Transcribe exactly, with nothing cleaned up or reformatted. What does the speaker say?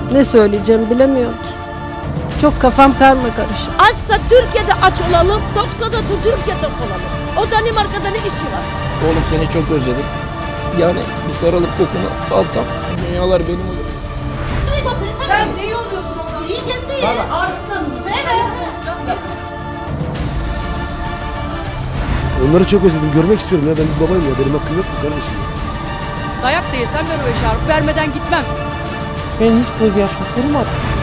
Ne söyleyeceğim bilemiyorum ki. Çok kafam karma karışık. Açsa Türkiye'de aç olalım, toksa da Türkiye'de olalım. O Danimarka'da ne işi var? Oğlum seni çok özledim. Yani bir sarılıp kokunu alsam dünyalar benim olur. Sen neyi oluyorsun ondan? İyi kesin. Abisinden mi? Evet. Onları çok özledim. Görmek istiyorum ya. Ben bir babayım ya. Benim hakkım yok mu kardeşim? Dayak da yesem ben o eşarpı vermeden gitmem. Ben hiç gözyaşı kurmadım.